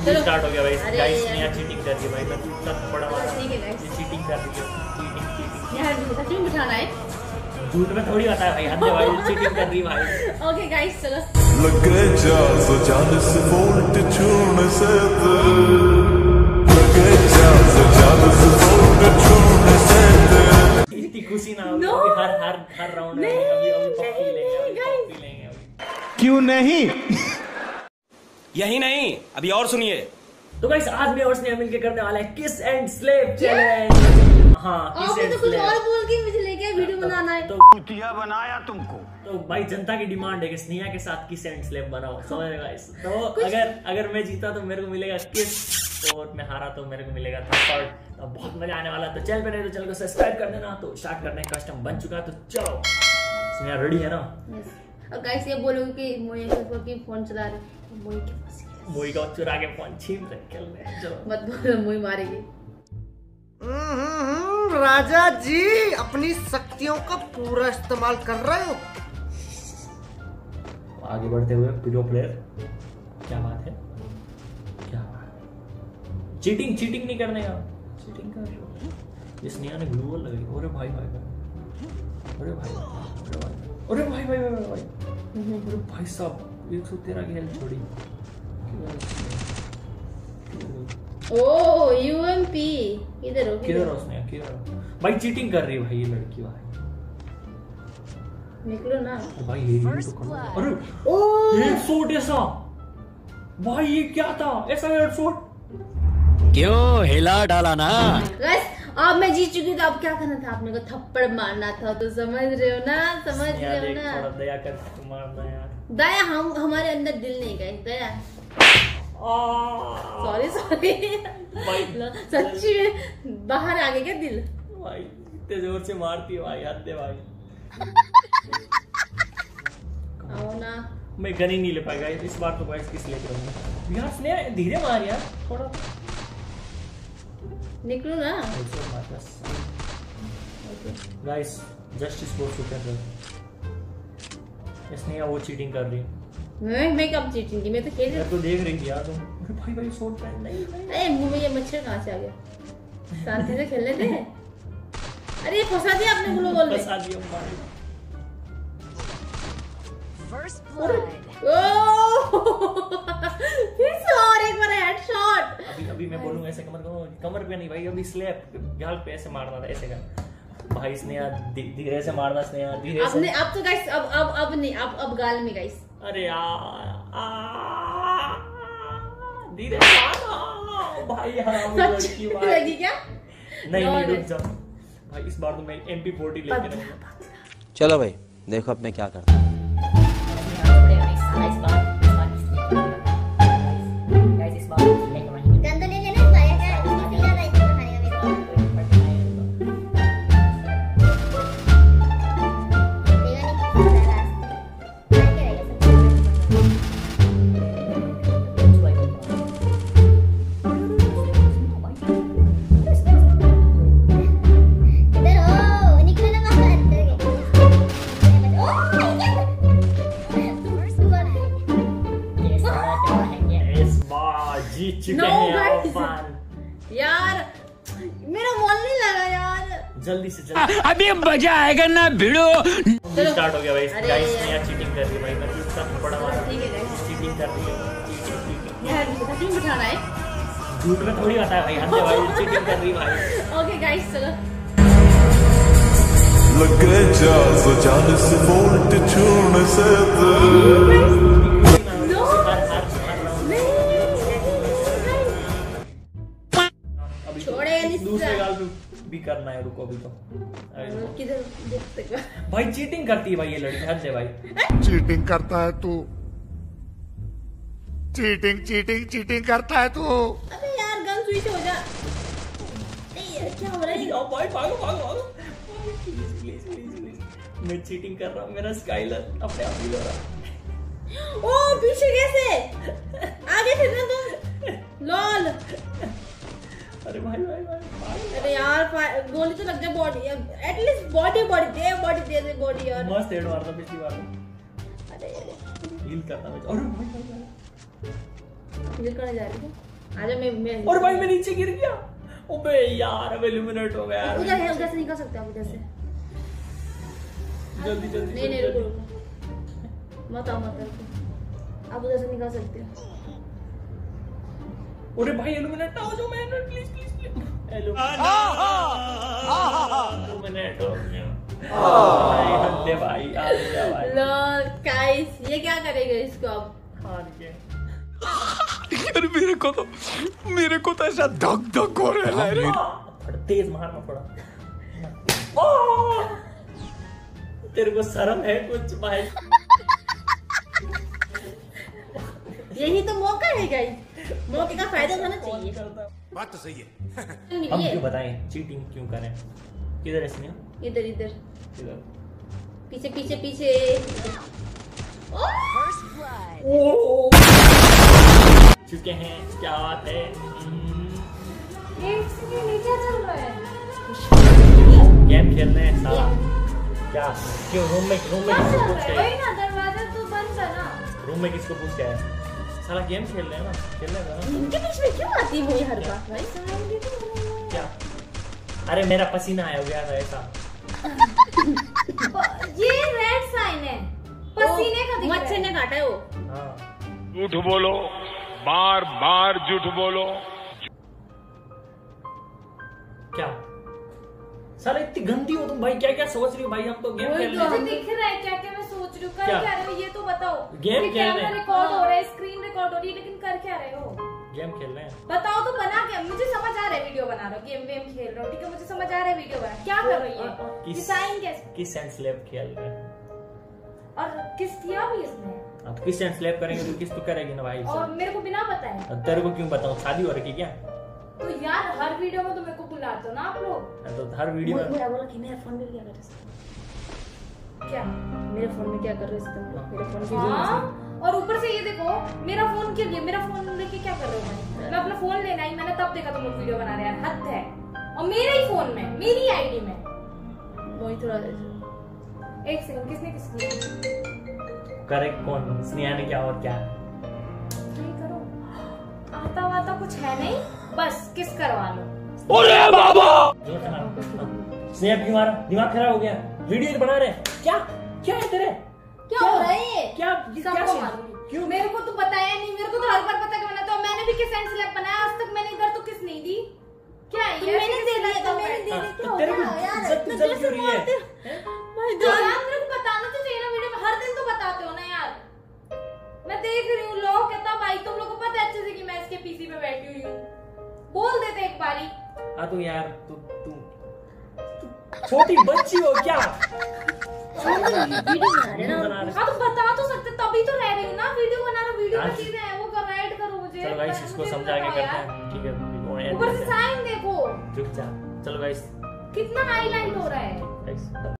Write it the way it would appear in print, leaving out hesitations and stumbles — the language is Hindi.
स्टार्ट हो गया भाई। गाइस स्नेहा चीटिंग कर रही है भाई, मैं इतना थप्पड़ मारा। ठीक है गाइस, ये चीटिंग कर रही है, चीटिंग। यार सच में बिठाना है, झूठ में थोड़ी होता है भाई, हद है भाई, चीटिंग कर रही है भाई। ओके गाइस चलो। लगे 440 वोल्ट छूने से लगे 440 वोल्ट छूने से इतनी खुशी ना हो हर राउंड में अभी पप्पी लेंगे अभी। क्यों नहीं? यही नहीं, अभी और सुनिए। तो गाइस आज मैं और स्नेहा मिलके करने वाला है किस एंड स्लेप चैलेंज। हाँ किस एंड तो कुछ और बोल के मुझे लेके वीडियो बनाना है। तो कुतिया बनाया तुमको। तो भाई जनता की डिमांड है कि स्नेहा के साथ किस एंड स्लेप बनाओ, समझ रहे गाइस। तो अगर मैं जीता तो मेरे को मिलेगा किस, और मैं हारा तो मेरे को मिलेगा थप्पड़। तो बहुत मजा आने वाला है। तो चल पहले तो चैनल को सब्सक्राइब कर देना। तो स्टार्ट करने का कस्टम बन चुका है, तो चलो। स्नेहा रेडी है ना? और गाइस ये बोलोगे कि मोई के फोन चला रहे, मोई के पास मोई का चुरा के फोन छीन रहे, खेल रहे हैं। चलो मत बोलो, मोई मारेगी। राजा जी अपनी शक्तियों का पूरा इस्तेमाल कर रहे हो। आगे बढ़ते हुए प्रो प्लेयर, क्या बात है, क्या बात है। चीटिंग नहीं करने का, चीटिंग कर रहे हो। ये स्नेहा ने ग्लू वॉल लगाई। अरे भाई भाई अरे भाई अरे भाई अरे भाई भाई अरे भाई साहब 113 की हेल्थ छोड़ी। ओ यूएमपी इधर हो, किधर हो स्नेहा, किधर हो भाई? चीटिंग कर रही है भाई ये लड़की भाई, निकलो ना भाई। ये तो करो। अरे ओ हेडशॉट ऐसा भाई, ये क्या था ऐसा हेडशॉट? क्यों हिला डाला ना। गाइस अब मैं जीत चुकी हूँ, तो अब क्या करना था? आपने को थप्पड़ मारना था, तो समझ रहे हो ना, समझ रहे हो ना। थोड़ा दया कर मारना यार। दया हमारे अंदर दिल नहीं गए, दया सॉरी सच्ची में बाहर आ गया क्या दिल? भाई इतने जोर से मारती है भाई, हद है भाई। आओ ना, मैं गन ही नहीं ले पाएगा इस बार तो। गाइस किस ले करूंगा यार? स्नेहा धीरे मार यार थोड़ा, निकलो ना। गाइस जस्टिस फोर्स कर रहे हो। स्नेहा वो चीटिंग कर रही है। मैं कब चीटिंग की? मैं तो खेल मैं तो देख रही थी यार तुम। अरे भाई भाई शॉट पे नहीं। अरे मुंह में ये मच्छर कहाँ से आ गया? शांति से खेल लेते हैं। अरे फंसा दिया आपने ग्लू बॉल में। फंसा दिया भाई। फिर से और एक बार हेडशॉट। अभी मैं बोलूंगा ऐसे कमर पे नहीं भाई, अभी स्लैप गाल पे ऐसे मारना था, ऐसे कर भाई। स्नेहा धीरे से मारना, स्नेहा धीरे से। अब तो गाइस अब नहीं, अब गाल में गाइस। अरे यार धीरे से मारना भाई। हरामी लड़की भाई। लगी क्या? नहीं रुक जा भाई, इस बार तो मैं MP40 लेके रहूंगा। चलो भाई देखो अब मैं क्या करता हूँ। जीत चुके हैं यार, मेरा मन नहीं लगा यार। जल्दी से जल्दी अभी मजा आएगा ना भिड़ो। स्टार्ट हो गया भाई। गाइस स्नेहा चीटिंग कर रही है भाई, मैं इतना थप्पड़ मारा। ठीक है गाइस, चीटिंग कर रही है, यार सच में बिठाना है, झूठ में थोड़ी होता है भाई, हद है भाई, चीटिंग कर रही है भाई। ओके गाइस चलो। लगे 440 वोल्ट छूने से दूसरे गाल पे भी करना है। रुको अभी तो किधर देखते भाई, चीटिंग करती है भाई ये लड़की, हद है भाई। चीटिंग करता है तू, चीटिंग करता है तू। अबे यार गन स्विच हो जा। क्या हो रहा है? भाई भागो प्लीज। मैं चीटिंग कर रहा हूँ, मेरा स्काइलर अपने आप ही लो रहा। ओ पीछे कैसे आगे फिरना तुम? लॉल। अरे भाई अरे यार गोली तो लग जाए बॉडी, एटलीस्ट बॉडी दे बॉडी यार। मस्त हेड मारता पिछली बार। अरे हील करता मैं। अरे भाई हील करने जा रही है। आजा मैं और भाई मैं नीचे गिर गया। ओबे यार अब इल्यूमिनेट हो गया यार। उधर से निकल सकते हैं आप उधर से। जल्दी जल्दी नहीं रुको मत आओ आप उधर से निकल सकते हो। अरे भाई इल्यूमिनेट हो जाओ मैं प्लीज प्लीज इल्यूमिनेट हो गया भाई। हल्ले भाई आ गया भाई। लो गाइस ये क्या करेगा इसको अब? हार गए। यार मेरे को तो ऐसा धक धक हो रहा है। थोड़ा तेज मारना पड़ा। तेरे को शर्म है कुछ भाई? यही तो मौका है गाइस, मौके का फायदा उठाना चाहिए। बात तो सही है। हम क्यों बताएं चीटिंग क्यों करें? किधर है स्नेहा? इधर इधर किधर? पीछे पीछे पीछे। चुके हैं क्या बात है? गेम खेल रहे हैं साला। क्या क्यों रूम में किसको पूछ के रूम में किसको पूछ के आए? साला गेम खेल रहे हैं ना, खेल रहे हैं ना। इनके बीच में क्यों आती है हर बात भाई? क्या? अरे मेरा पसीना आया हो गया था ऐसा। ये रेड साइन है, पसीने का मच्छर ने काटा है वो। हाँ झूठ बोलो, बार बार झूठ बोलो। क्या साला इतनी गंदी हो तुम भाई? क्या क्या सोच रही हो भाई? हम तो गेम खेल रहे मुझे हैं। दिख रहा है क्या क्या मैं सोच रही हूँ। कर क्या? क्या रहे हो ये तो बताओ। गेम ये खेल रहे कैमरा हैं। रिकॉर्ड हो रहा है, स्क्रीन रिकॉर्ड हो रही है, लेकिन कर क्या रहे हो? गेम खेल रहे हैं। बताओ तो बना क्या? मुझे समझ आ रहा है वीडियो बना रहे हो, गेम वेम खेल रहे हो, ठीक है मुझे समझ आ रहा है वीडियो बना। क्या कर रही है? डिजाइन कैसे? किस एंड स्लैप खेल रहे हैं? और किस किया भी इसने? अब किस एंड स्लैप करेंगे तो किस तो करेगी ना भाई। और मेरे को बिना पता है अब तेरे को क्यों बताऊं? शादी हो रखी क्या? तो यार हर वीडियो में तो मेरे को बुलाते हो ना आप लोग। तो हर वीडियो में बोला कि मेरे फोन में क्या कर रहे हो? क्या मेरे फोन में क्या कर रहे हो तुम लोग? मेरे फोन की हाँ, और ऊपर से ये देखो मेरा फोन क्यों लिया? मेरा फोन लेके क्या कर रहे हो भाई? मैं अपना फोन लेना ही, मैंने तब देखा तुम लोग वीडियो बना रहे हैं। हद है। और मेरे ही फोन में, मेरी आईडी में। वही थोड़ा एक सेकंड, किसने किसने करेक्ट कौन? स्नेहा ने क्या और क्या? नहीं करो, आता वाता कुछ है नहीं, बस किस करवा लो। जोर से मारो। स्नेहा क्यों मारा? दिमाग खराब हो गया? वीडियो बना रहे हैं क्या? क्या है तेरे? क्या हो रहा है ये? क्या सबको मारूंगी। क्यों? मेरे को तो बताया नहीं, मेरे को तो हर बार पता कि तो मैंने भी किस एंड स्लैप बनाया, आज तक मैंने इधर तो किस नहीं दी। क्या है ये? मैंने दे दिया तो मैंने दे दिया। क्या हो तेरे को रहा है यार? इज्जत इज्जत क्यों रही है? तो यार मेरे को बताना तो चाहिए ना वीडियो में, हर दिन तो बताते हो ना यार। मैं देख रही हूँ लोग कहता भाई तुम लोग को पता है अच्छे से कि मैं इसके पीसी पे बैठी हुई हूँ, बोल देते एक बारी। हाँ तो यार तू छोटी बच्ची हो क्या? वीडियो बना रहे बना ना। रहे। हाँ तो बता तो सकते, तभी तो रह रही हूँ ना, वीडियो बना रहा, वीडियो में आज- चीजें हैं वो कर ऐड करो मुझे। चलो गाइस इसको मुझे समझा के बताओ करते यार। हैं। ठीक है ऊपर से साइन देखो रुक जा। चलो गाइस कितना हाईलाइट हो रहा है। गाइस